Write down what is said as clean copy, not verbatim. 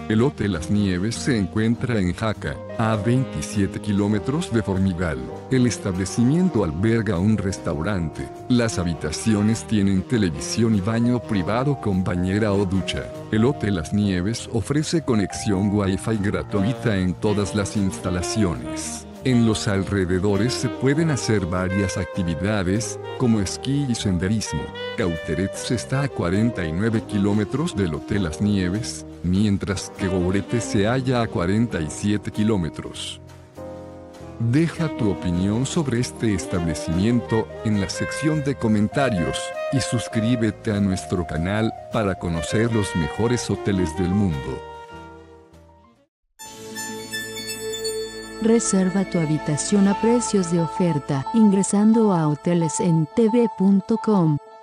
El Hotel Las Nieves se encuentra en Jaca, a 27 kilómetros de Formigal. El establecimiento alberga un restaurante. Las habitaciones tienen televisión y baño privado con bañera o ducha. El Hotel Las Nieves ofrece conexión Wi-Fi gratuita en todas las instalaciones. En los alrededores se pueden hacer varias actividades, como esquí y senderismo. Cauterets está a 49 kilómetros del Hotel Las Nieves, mientras que Gourete se halla a 47 kilómetros. Deja tu opinión sobre este establecimiento en la sección de comentarios, y suscríbete a nuestro canal para conocer los mejores hoteles del mundo. Reserva tu habitación a precios de oferta ingresando a hotelesentv.com.